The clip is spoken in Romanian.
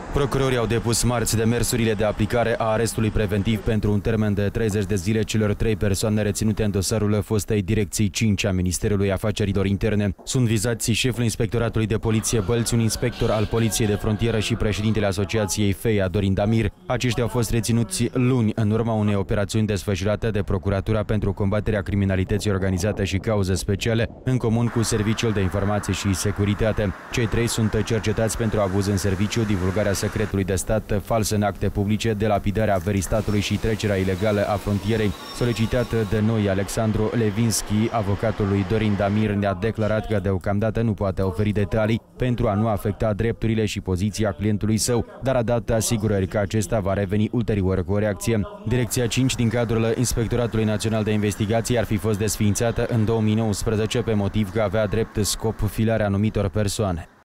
Procurorii au depus marți demersurile de aplicare a arestului preventiv pentru un termen de 30 de zile celor 3 persoane reținute în dosarul fostei direcții 5 a Ministerului Afacerilor Interne. Sunt vizați șeful Inspectoratului de Poliție Bălți, un inspector al Poliției de Frontieră și președintele Asociației FEIA, Dorin Damir. Aceștia au fost reținuți luni în urma unei operațiuni desfășurate de Procuratura pentru combaterea criminalității organizate și cauze speciale, în comun cu Serviciul de Informație și Securitate. Cei 3 sunt cercetați pentru abuz în serviciu, divulgarea secretului de stat, fals în acte publice, delapidarea averii statului și trecerea ilegală a frontierei. Solicitat de noi, Alexandru Levinski, avocatul lui Dorin Damir, ne-a declarat că deocamdată nu poate oferi detalii pentru a nu afecta drepturile și poziția clientului său, dar a dat asigurări că acesta va reveni ulterior cu o reacție. Direcția 5 din cadrul Inspectoratului Național de Investigații ar fi fost desființată în 2019 pe motiv că avea drept scop filarea anumitor persoane.